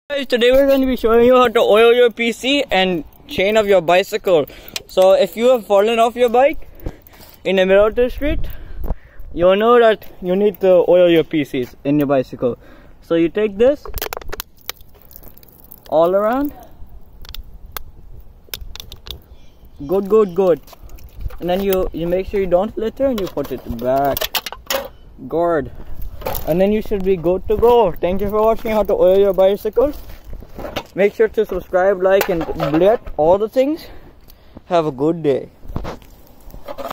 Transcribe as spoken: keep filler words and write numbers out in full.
Guys, today we're going to be showing you how to oil your P C and chain of your bicycle. So if you have fallen off your bike in the middle of the street, you'll know that you need to oil your P Cs in your bicycle. So you take this all around, good good good, and then you you make sure you don't litter and you put it back, good. And then you should be good to go. Thank you for watching how to oil your bicycle. Make sure to subscribe, like, and blurt all the things. Have a good day.